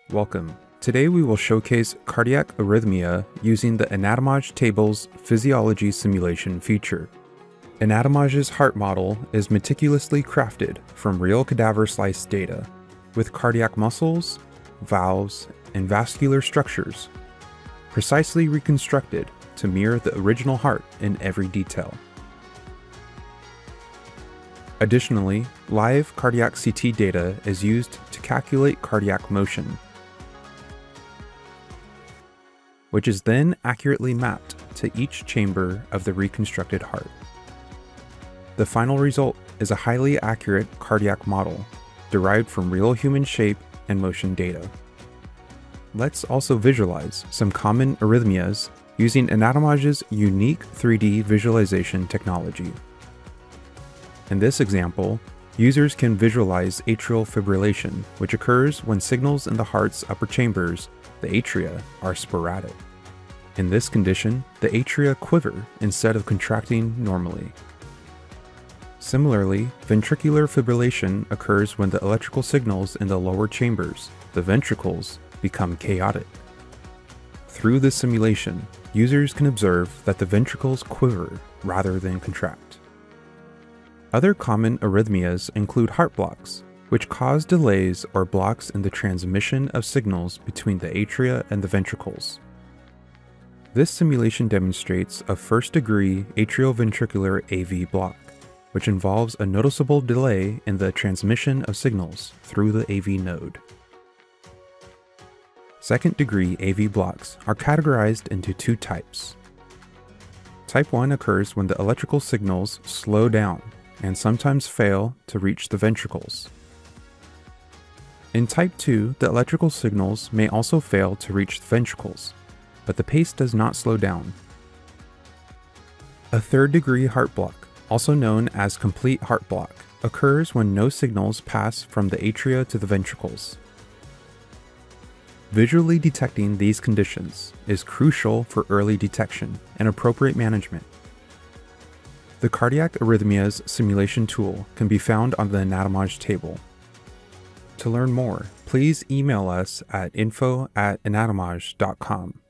Welcome. Today we will showcase cardiac arrhythmia using the Anatomage table's physiology simulation feature. Anatomage's heart model is meticulously crafted from real cadaver slice data, with cardiac muscles, valves, and vascular structures precisely reconstructed to mirror the original heart in every detail. Additionally, live cardiac CT data is used to calculate cardiac motion, which is then accurately mapped to each chamber of the reconstructed heart. The final result is a highly accurate cardiac model derived from real human shape and motion data. Let's also visualize some common arrhythmias using Anatomage's unique 3D visualization technology. In this example, users can visualize atrial fibrillation, which occurs when signals in the heart's upper chambers, the atria, are sporadic. In this condition, the atria quiver instead of contracting normally. Similarly, ventricular fibrillation occurs when the electrical signals in the lower chambers, the ventricles, become chaotic. Through this simulation, users can observe that the ventricles quiver rather than contract. Other common arrhythmias include heart blocks, which cause delays or blocks in the transmission of signals between the atria and the ventricles. This simulation demonstrates a first-degree atrioventricular AV block, which involves a noticeable delay in the transmission of signals through the AV node. Second-degree AV blocks are categorized into two types. Type 1 occurs when the electrical signals slow down and sometimes fail to reach the ventricles. In Type 2, the electrical signals may also fail to reach the ventricles, but the pace does not slow down. A third-degree heart block, also known as complete heart block, occurs when no signals pass from the atria to the ventricles. Visually detecting these conditions is crucial for early detection and appropriate management. The cardiac arrhythmias simulation tool can be found on the Anatomage table. To learn more, please email us at info@anatomage.com.